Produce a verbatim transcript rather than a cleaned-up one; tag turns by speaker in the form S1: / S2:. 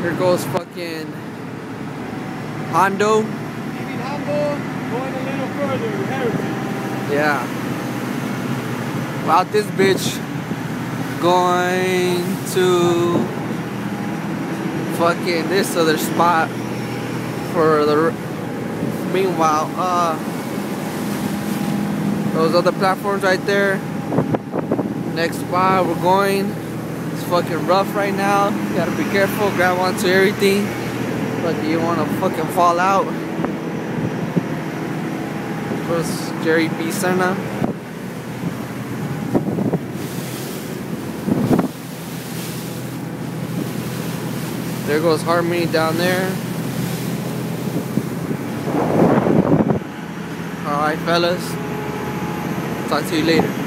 S1: Here goes fucking Hondo.
S2: Leaving Hondo, going a little further, Heritage.
S1: Yeah. Out this bitch going to fucking this other spot for the. Meanwhile, uh, those other platforms right there. Next spot we're going. It's fucking rough right now. You gotta be careful. Grab onto everything. But you wanna fucking fall out. Goes Jerry B. Serna. There goes Harmony down there. Alright, fellas. Talk to you later.